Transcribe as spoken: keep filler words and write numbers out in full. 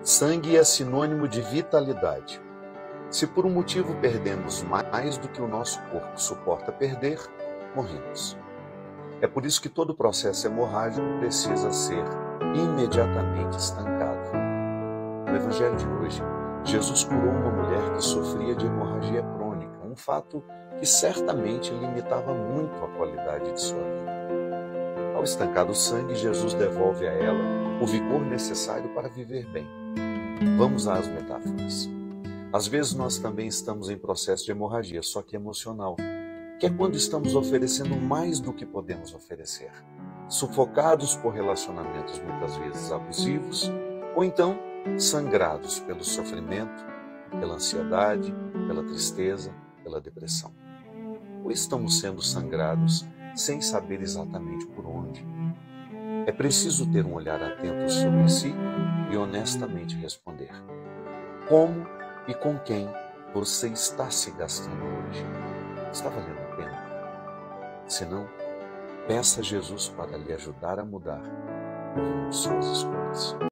Sangue é sinônimo de vitalidade. Se por um motivo perdemos mais do que o nosso corpo suporta perder, morremos. É por isso que todo processo hemorrágico precisa ser imediatamente estancado. No Evangelho de hoje, Jesus curou uma mulher que sofria de hemorragia crônica, um fato que certamente limitava muito a qualidade de sua vida. Ao estancar o sangue, Jesus devolve a ela o vigor necessário para viver bem. Vamos às metáforas. Às vezes nós também estamos em processo de hemorragia, só que emocional, que é quando estamos oferecendo mais do que podemos oferecer, sufocados por relacionamentos muitas vezes abusivos, ou então sangrados pelo sofrimento, pela ansiedade, pela tristeza, pela depressão. Ou estamos sendo sangrados sem saber exatamente por onde. É preciso ter um olhar atento sobre si e honestamente responder: como e com quem você está se gastando hoje? Está valendo a pena? Se não, peça a Jesus para lhe ajudar a mudar o rumo de suas escolhas.